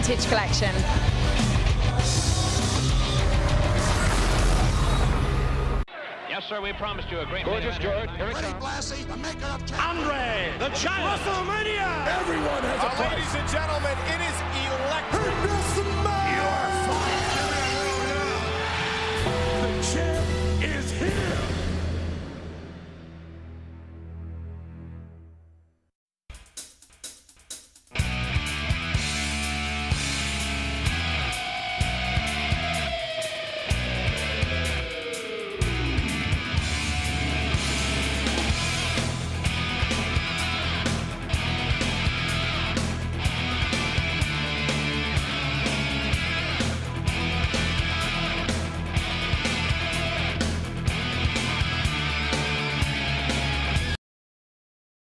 vintage collection. Yes, sir, we promised you a great Gorgeous George. Here it Ready, comes. Blassie, the maker of Andre, the giant. WrestleMania! Everyone has a price. Ladies and gentlemen, it is electric.